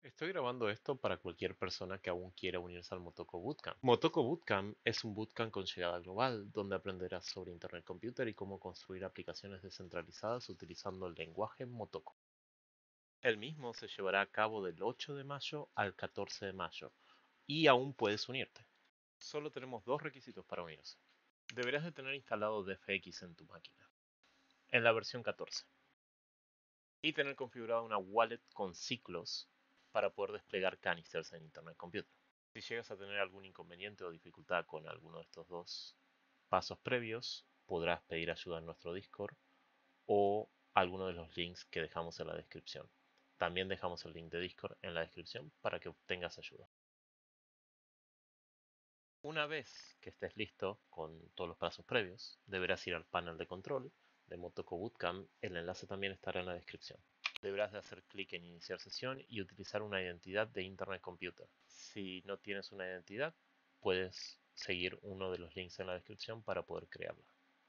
Estoy grabando esto para cualquier persona que aún quiera unirse al Motoko Bootcamp. Motoko Bootcamp es un bootcamp con llegada global, donde aprenderás sobre Internet Computer y cómo construir aplicaciones descentralizadas utilizando el lenguaje Motoko. El mismo se llevará a cabo del 8 de mayo al 14 de mayo, y aún puedes unirte. Solo tenemos dos requisitos para unirse. Deberás de tener instalado DFX en tu máquina, en la versión 14, y tener configurada una wallet con ciclos para poder desplegar canisters en Internet Computer. Si llegas a tener algún inconveniente o dificultad con alguno de estos dos pasos previos, podrás pedir ayuda en nuestro Discord o alguno de los links que dejamos en la descripción. También dejamos el link de Discord en la descripción para que obtengas ayuda. Una vez que estés listo con todos los pasos previos, deberás ir al panel de control de Motoko Bootcamp. El enlace también estará en la descripción. Deberás de hacer clic en iniciar sesión y utilizar una identidad de Internet Computer. Si no tienes una identidad, puedes seguir uno de los links en la descripción para poder crearla.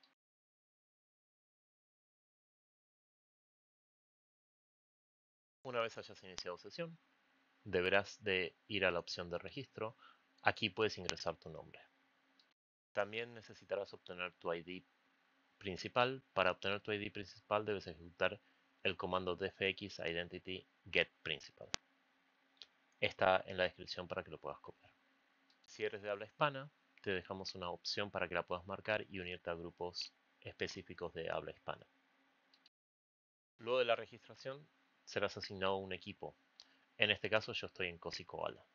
Una vez hayas iniciado sesión, deberás de ir a la opción de registro. Aquí puedes ingresar tu nombre. También necesitarás obtener tu ID principal. Para obtener tu ID principal debes ejecutar el comando dfx identity get principal. Está en la descripción para que lo puedas copiar. Si eres de habla hispana, te dejamos una opción para que la puedas marcar y unirte a grupos específicos de habla hispana. Luego de la registración, serás asignado a un equipo. En este caso yo estoy en Cosi Koala.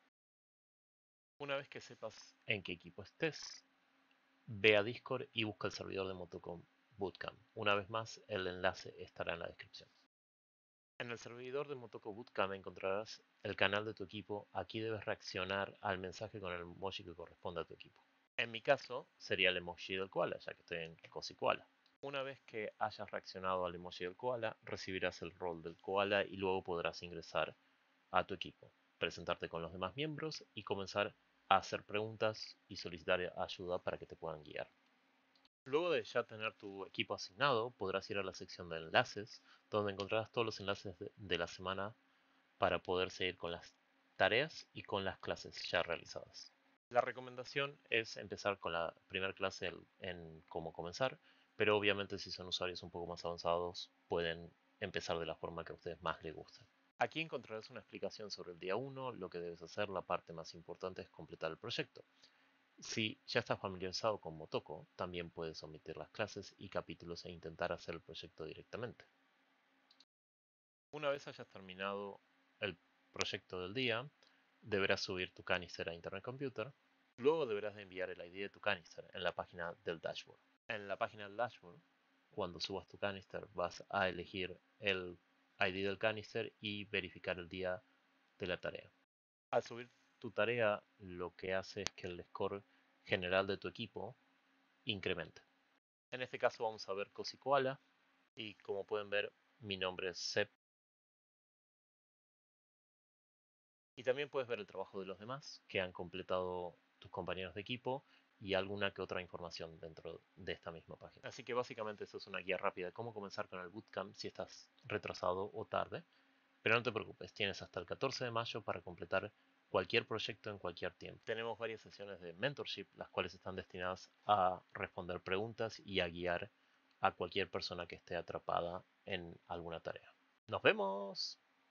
Una vez que sepas en qué equipo estés, ve a Discord y busca el servidor de Motoko Bootcamp. Una vez más, el enlace estará en la descripción. En el servidor de Motoko Bootcamp encontrarás el canal de tu equipo. Aquí debes reaccionar al mensaje con el emoji que corresponde a tu equipo. En mi caso, sería el emoji del koala, ya que estoy en Cosi Koala. Una vez que hayas reaccionado al emoji del koala, recibirás el rol del koala y luego podrás ingresar a tu equipo, presentarte con los demás miembros y comenzar a hacer preguntas y solicitar ayuda para que te puedan guiar. Luego de ya tener tu equipo asignado, podrás ir a la sección de enlaces, donde encontrarás todos los enlaces de la semana para poder seguir con las tareas y con las clases ya realizadas. La recomendación es empezar con la primera clase en cómo comenzar, pero obviamente si son usuarios un poco más avanzados pueden empezar de la forma que a ustedes más les guste. Aquí encontrarás una explicación sobre el día 1, lo que debes hacer. La parte más importante es completar el proyecto. Si ya estás familiarizado con Motoko, también puedes omitir las clases y capítulos e intentar hacer el proyecto directamente. Una vez hayas terminado el proyecto del día, deberás subir tu canister a Internet Computer. Luego deberás de enviar el ID de tu canister en la página del dashboard. En la página del dashboard, cuando subas tu canister, vas a elegir el ID del canister y verificar el día de la tarea. Al subir tu tarea, lo que hace es que el score general de tu equipo incremente. En este caso vamos a ver Cosi Koala y como pueden ver mi nombre es Sep. Y también puedes ver el trabajo de los demás que han completado tus compañeros de equipo y alguna que otra información dentro de esta misma página. Así que básicamente esto es una guía rápida de cómo comenzar con el bootcamp si estás retrasado o tarde. Pero no te preocupes, tienes hasta el 14 de mayo para completar cualquier proyecto en cualquier tiempo. Tenemos varias sesiones de mentorship, las cuales están destinadas a responder preguntas y a guiar a cualquier persona que esté atrapada en alguna tarea. ¡Nos vemos!